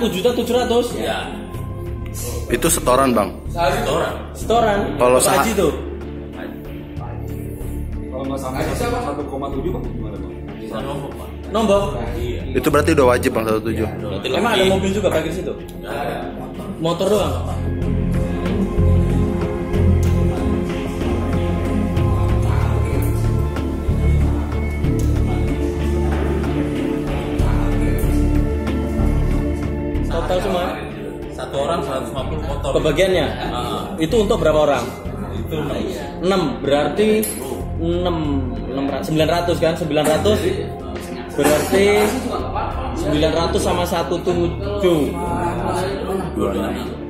1.700.000. Ya. Itu setoran bang. Setoran. Kalau Pak Haji tuh. Kalau nggak sampai 1,7 bang gimana bang? Bisa nombok Pak. Nombok. Iya. Itu berarti udah wajib bang 1.7. Berarti Emang ada lebih. mobil juga parkir situ? Nggak ada. Motor doang. Total semua Satu orang 150 motor. kebagiannya. Ah. Itu untuk berapa orang? Itu 6, berarti 900 kan? 900 berarti 900 sama 1.7. 26.